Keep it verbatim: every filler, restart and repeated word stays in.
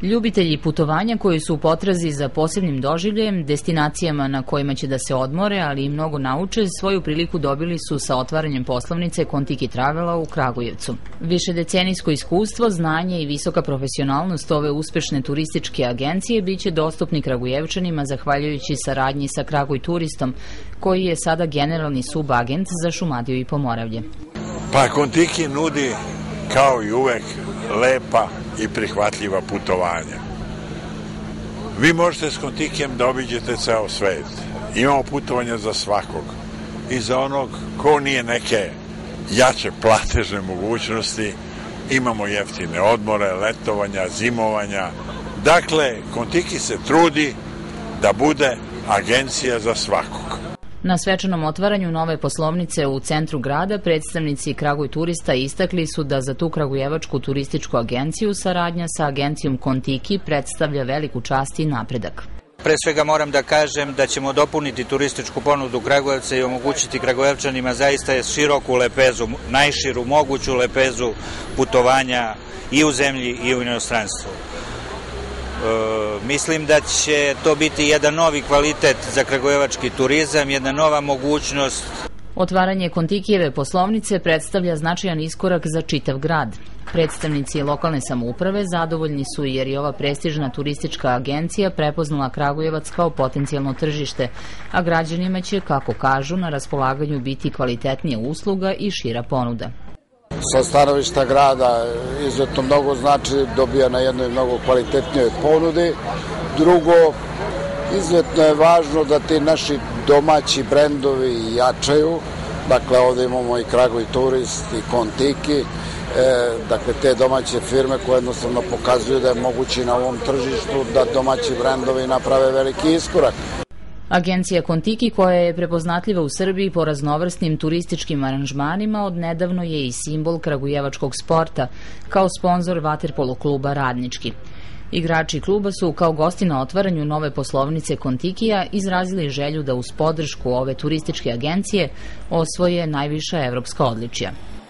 Ljubitelji putovanja koji su u potrazi za posebnim doživljajem, destinacijama na kojima će da se odmore, ali i mnogo nauče, svoju priliku dobili su sa otvaranjem poslovnice Kontiki Travela u Kragujevcu. Višedecenijsko iskustvo, znanje i visoka profesionalnost ove uspešne turističke agencije biće dostupni Kragujevčanima zahvaljujući saradnji sa Kraguj turistom, koji je sada generalni subagent za Šumadiju i Pomoravlje. Pa Kontiki nudi, kao i uvek, lepa i prihvatljiva putovanja. Vi možete s Kontikijem da obiđete ceo svet. Imamo putovanja za svakog. I za onog ko nije neke jače platežne mogućnosti, imamo jeftine odmore, letovanja, zimovanja. Dakle, Kontiki se trudi da bude agencija za svakog. Na svečanom otvaranju nove poslovnice u centru grada predstavnici Kraguj turista istakli su da za tu kragujevačku turističku agenciju saradnja sa agencijom Kontiki predstavlja veliku čast i napredak. Pre svega moram da kažem da ćemo dopuniti turističku ponudu Kragujevca i omogućiti Kragujevčanima zaista široku lepezu, najširu moguću lepezu putovanja i u zemlji i u inostranstvu. E, mislim da će to biti jedan novi kvalitet za kragujevački turizam, jedna nova mogućnost. Otvaranje Kontikijeve poslovnice predstavlja značajan iskorak za čitav grad. Predstavnici lokalne samouprave zadovoljni su jer je ova prestižna turistička agencija prepoznala Kragujevac kao potencijalno tržište, a građanima će, kako kažu, na raspolaganju biti kvalitetnija usluga i šira ponuda. Sa stanovišta grada izuzetno mnogo znači, dobija na jednoj mnogo kvalitetnijoj ponudi. Drugo, izuzetno je važno da ti naši domaći brendovi jačaju. Dakle, ovde imamo i Kraguj turist i Kontiki. E, dakle, te domaće firme koje jednostavno pokazuju da je moguće na ovom tržištu da domaći brendovi naprave veliki iskorak. Agencija Kontiki, koja je prepoznatljiva u Srbiji po raznovrsnim turističkim aranžmanima, odnedavno je i simbol kragujevačkog sporta, kao sponzor vaterpolo kluba Radnički. Igrači kluba su kao gosti na otvaranju nove poslovnice Kontikija izrazili želju da uz podršku ove turističke agencije osvoje najviša evropska odličja.